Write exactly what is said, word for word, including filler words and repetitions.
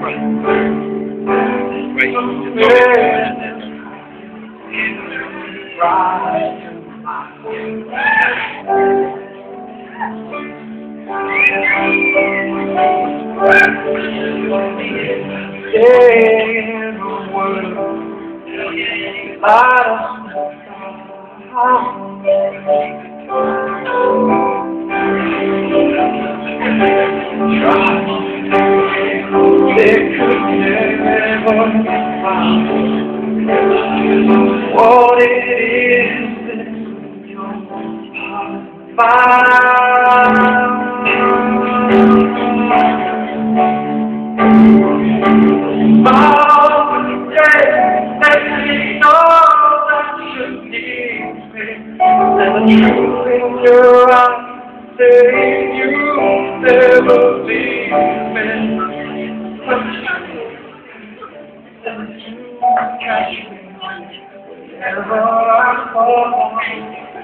What it is that you're found. All the day that you know that you need me, and the truth in your eyes saying you never leave me. But you catch me whenever I fall.